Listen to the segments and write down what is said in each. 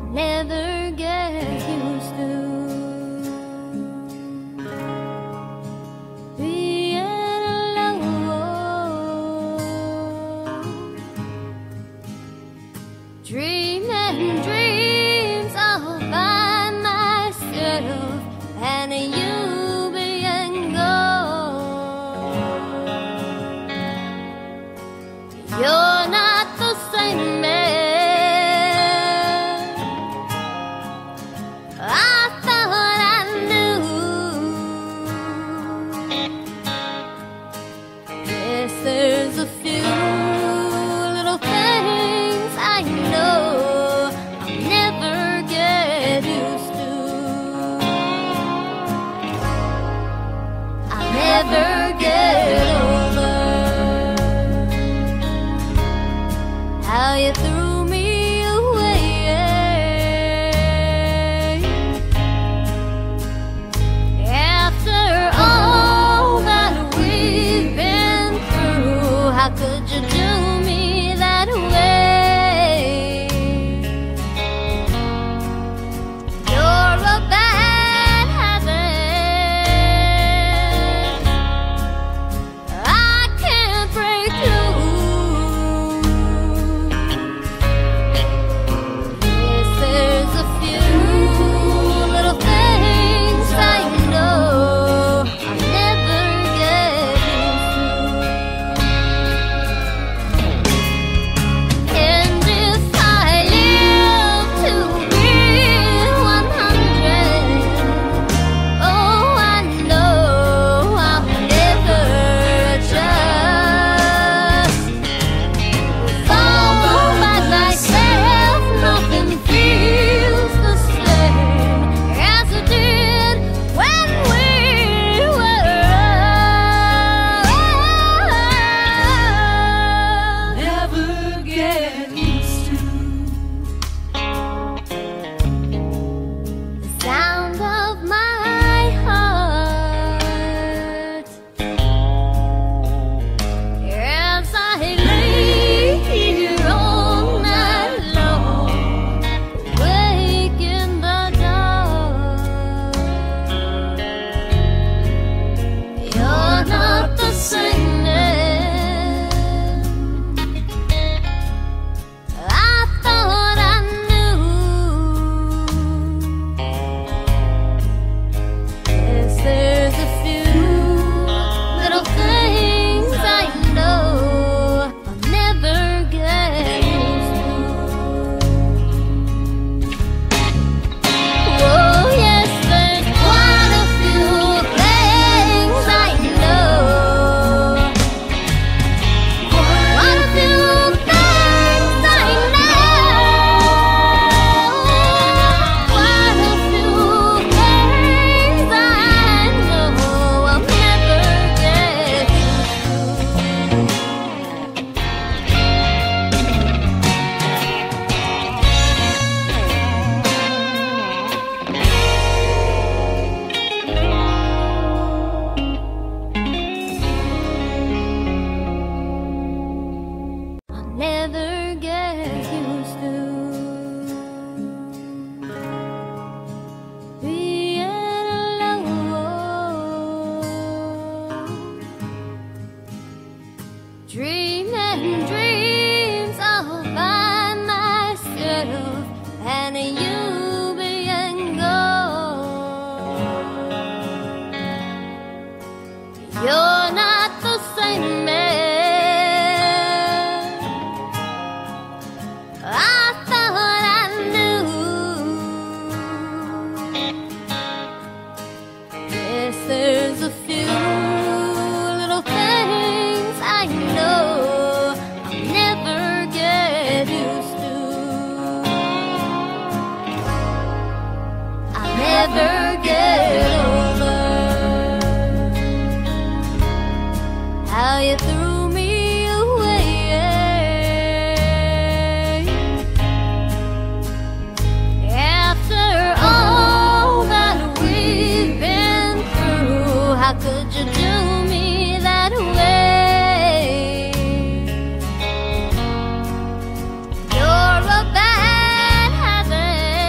never get used to being alone, dreaming dreams all by myself, and you being gone. You're not the same man I thought I knew. Yes, there's a few little things I know I'll never get used to. I'll never get over how you threw me away. After all that we've been through, how could you do me that way? You're a bad habit I can't break through. Yes, there's a few little things I know I'll never get used to. And if I live to be 100, oh, I know I'll never adjust. With all by myself, nothing feels the same as it did when we were never get used to the sound of my heart as I lay here all night long, awake in the dark. You're not the same man I thought I knew. Yes, there's a few little things I know I'll never get used to. Oh, yes, there's quite a few things I know. Quite a few things I know. Quite a few things I know I'll never get used I'll never get used to being alone, dreaming dreams all by myself, and you being gone. You're not the same man I thought I knew. Yes, there's a few little things I know I'll never get used to. I'll never get over how you threw me away. After all that we've been through, how could you do me that way? You're a bad habit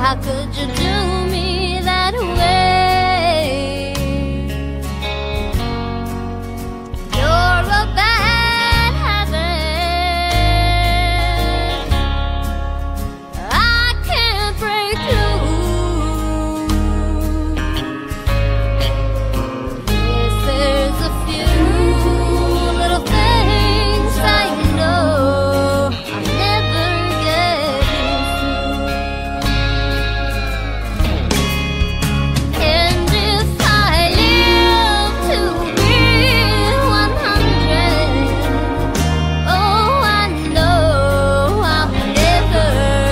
How could you do me that way? You're a bad habit I can't break through. Yes, there's a few little things I know I'll never get used to. And if I live to be 100, oh, I know I'll never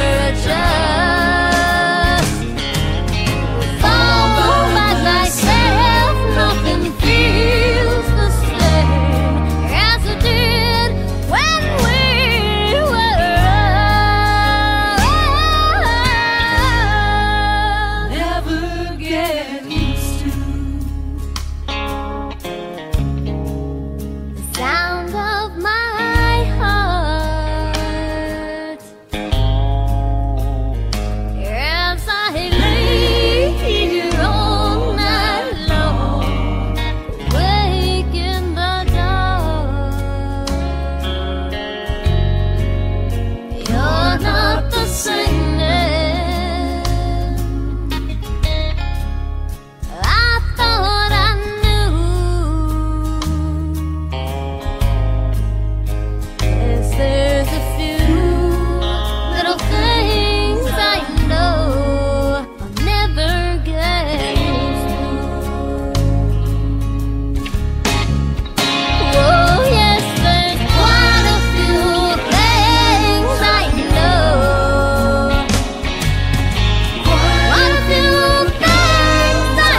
adjust. All by myself, nothing feels the same as it did when we were. Never get used to The sound of my heart as I lay here all night long, awake in the dark. You're not the same man I thought I knew. Yes, there's a few little things I know I'll never get used to. Oh, yes, there's quite a few things I know. Quite a few things I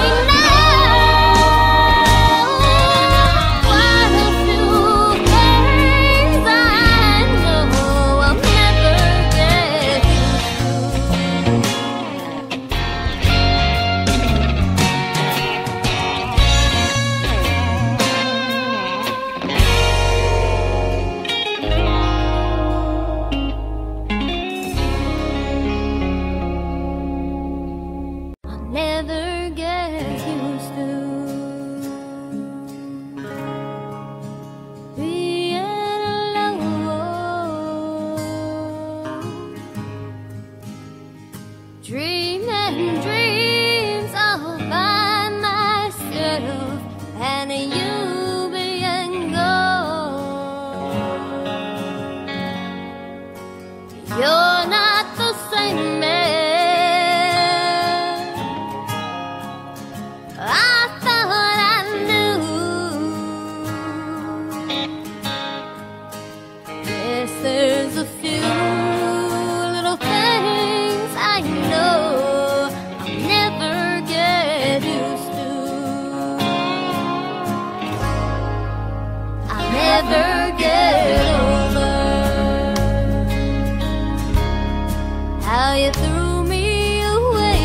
know. Quite a few things I know I'll never get I'll never get used to being alone, dreaming dreams all by myself, and you being gone. You're not the same man I thought I knew. Yes, there's a few little things I know I'll never get used to. I'll never get over how you threw me away.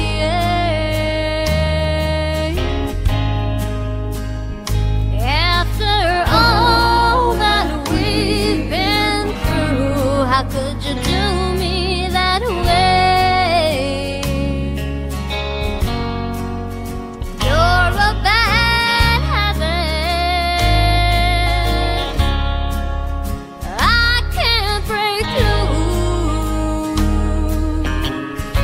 After all that we've been through, how could you do me that way? You're a bad habit I can't break through.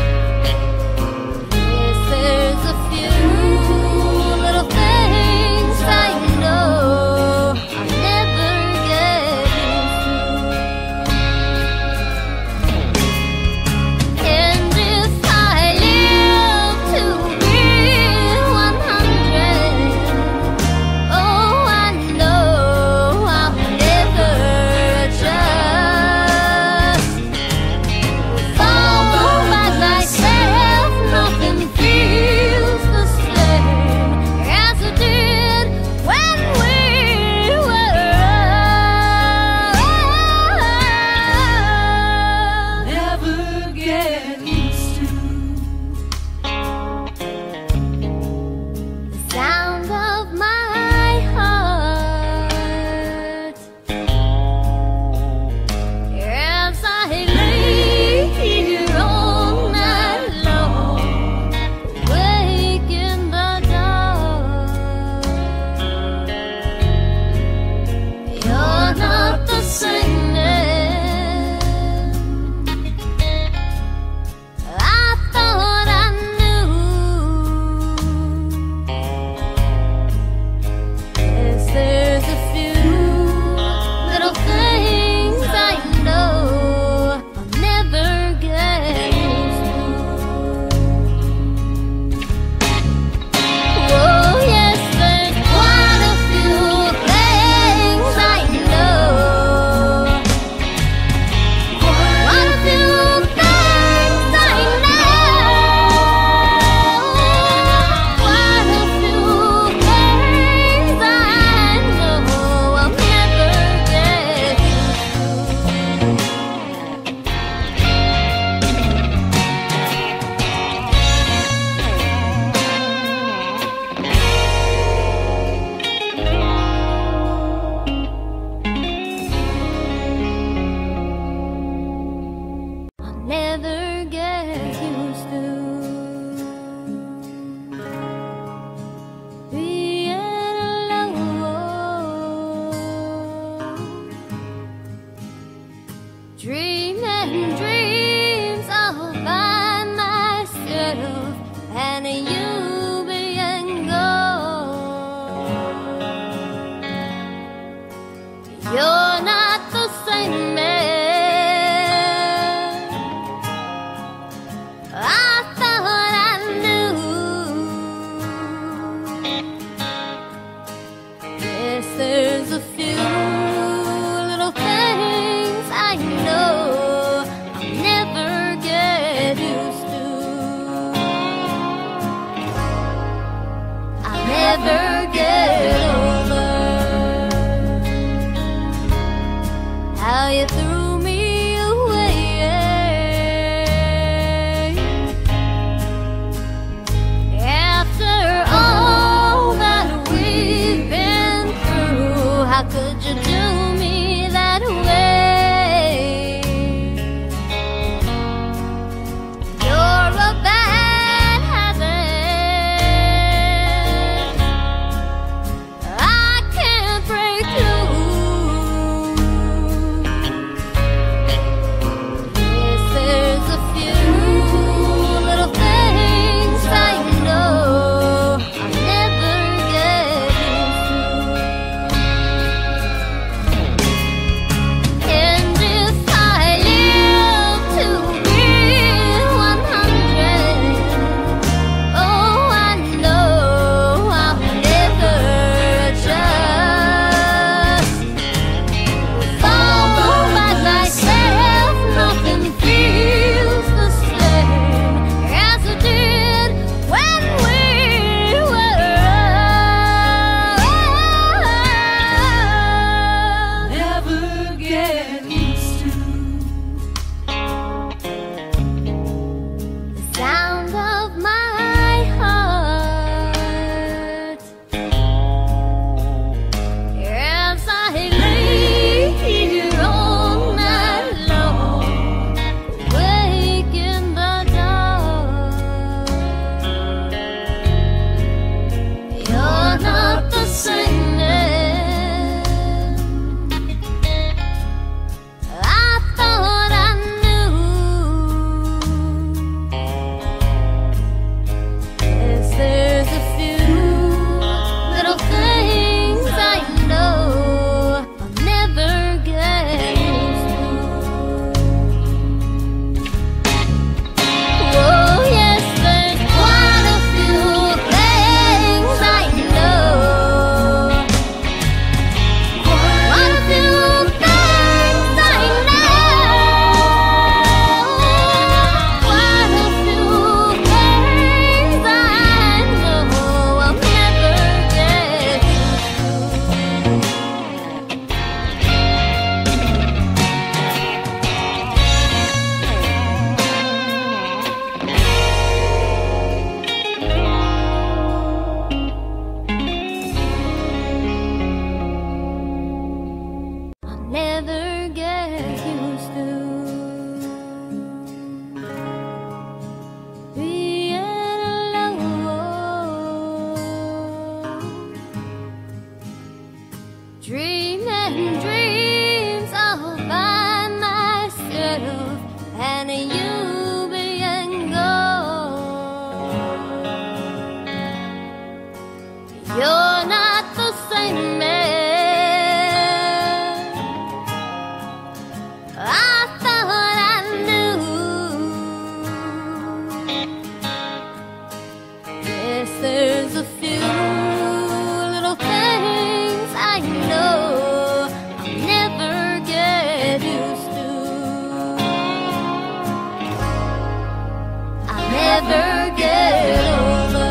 never get over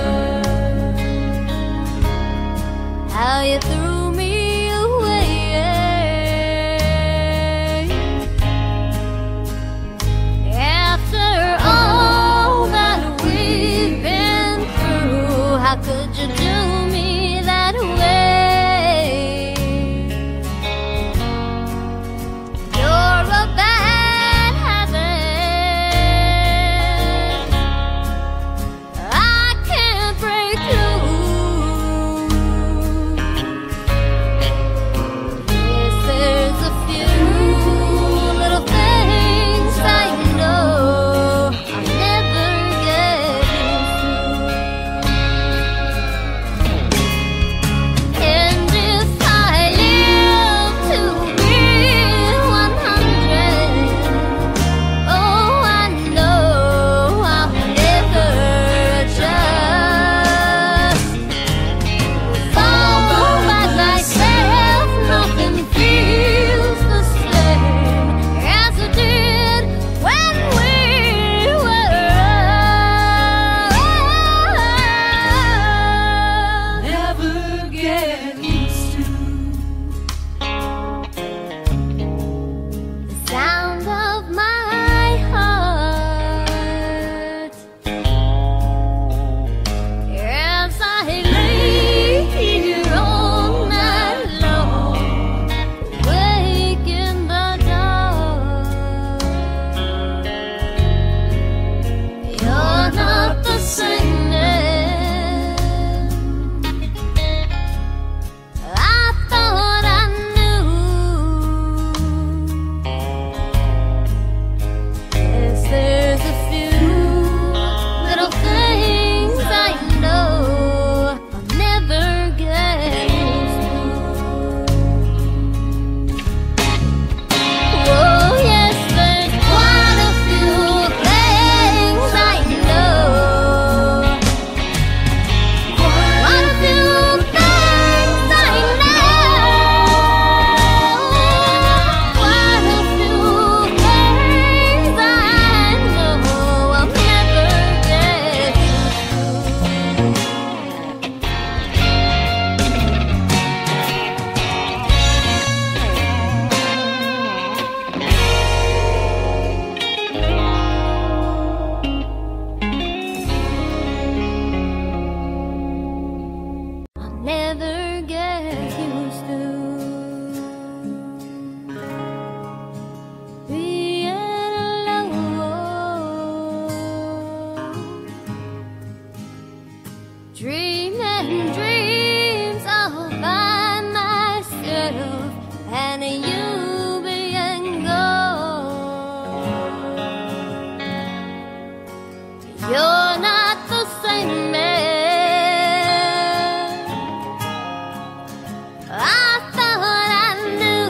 how you threw me away. After all that we've been through, how could you do me that way? You're a bad habit I can't break through. Yes, there's a few little things I know I'll never get used to. And if I live to be 100, oh, I know I'll never adjust. With all by myself, nothing feels the same as it did when we were Never get used to the sound of my heart as I lay here all night long, awake in the dark. You're not the same man I thought I knew. Yes, there's a few little things I know I'll never get used to. Oh, yes, there's quite a few things I know. Quite a few things I know. Quite a few things I know I'll never get used I'll never get used to being alone, dreaming dreams all by myself, and you being gone. You're not the same man I thought I knew.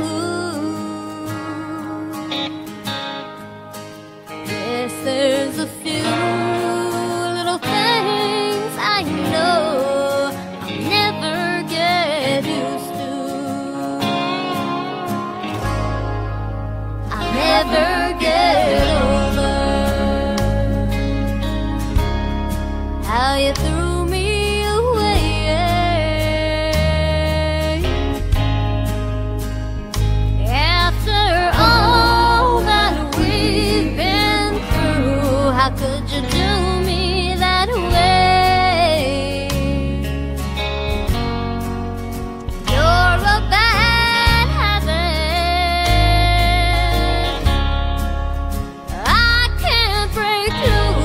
Yes, there's a few little things I know I'll never get used to. I'll never get over how you threw me away. After all that we've been through, how could you do me that way? You're a bad habit I can't break through.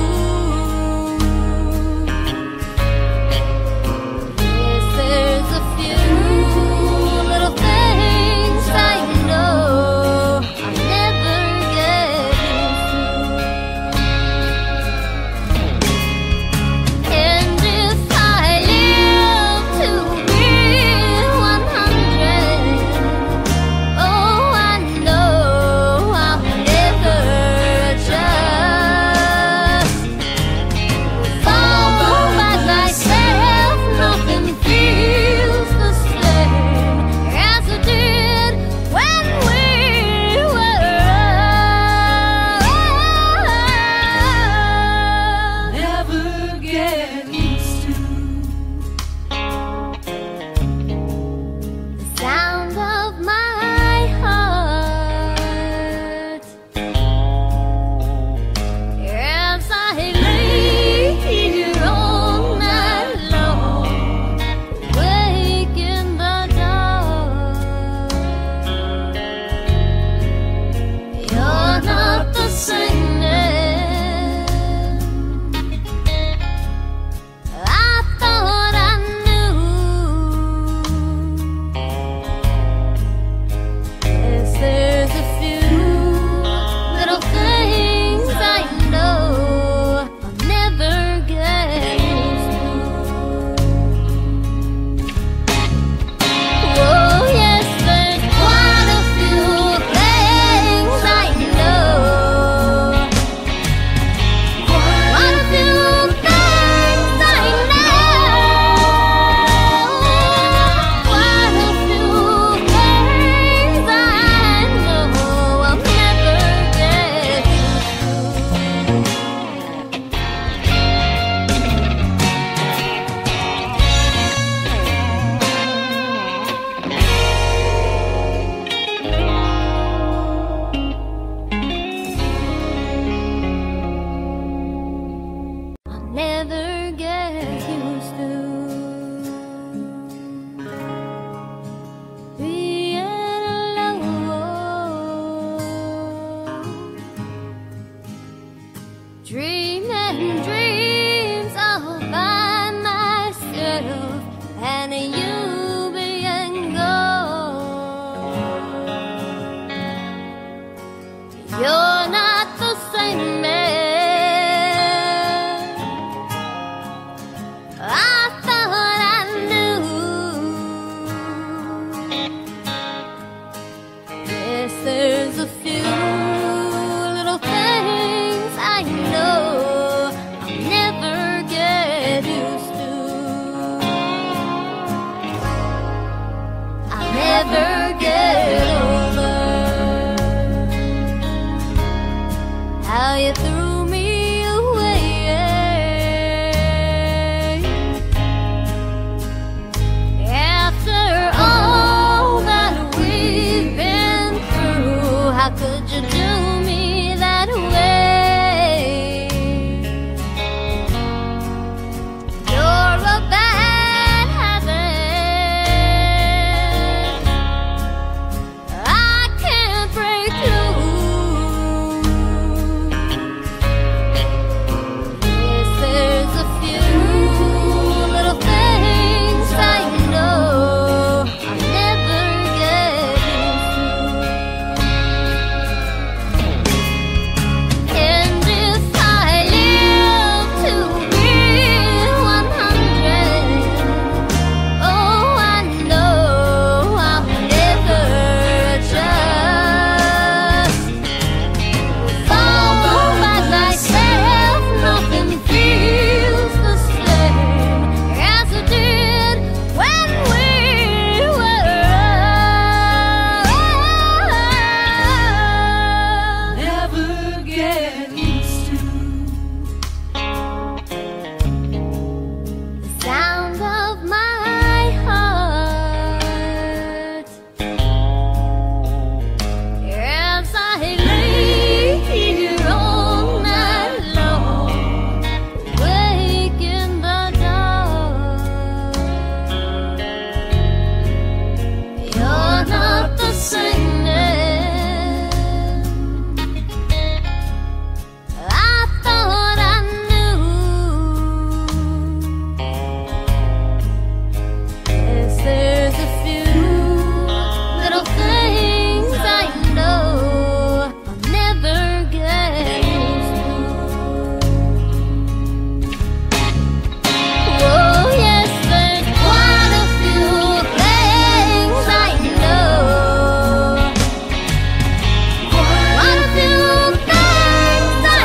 Yes, there's a few little things I know I'll never get used to. never get used to being alone, dreaming dreams all by myself, and you being gone. You're not the same man I thought I knew. Yes, there's a few little things I know I'll never get used to. I'll never get over how you threw me away. After all that we've been through, how could you do me that way? You're a bad habit I can't break loose. Yes, there's a few little things I know I'll never get used to. And if I live to be 100, oh, I know I'll never adjust. All by myself, nothing feels the same as it did when we were Never get used to the sound of my heart as I lay here all night long, awake in the dark. You're not the same man I thought I knew. Yes, there's a few little things I know I'll never get used to. Oh, yes, there's quite a few things I know. Quite a few things I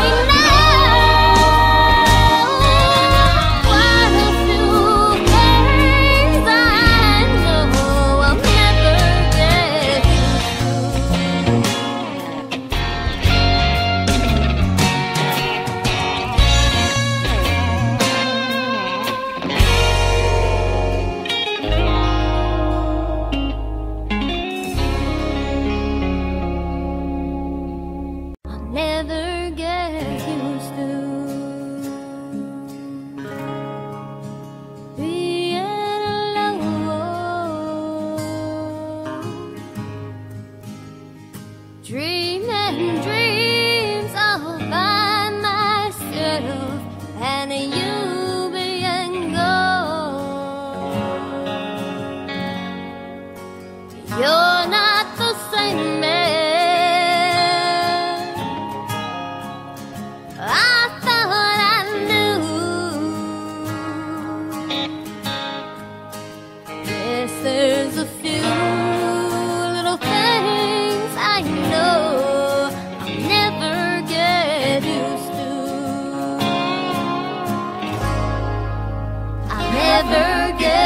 know. Quite a few things I know I'll never get I'll never get used to being alone, dreaming dreams all by myself, and you being gone. You're not the same man I thought I knew. Yes, there's a few little things I know I'll never get used to. I'll never get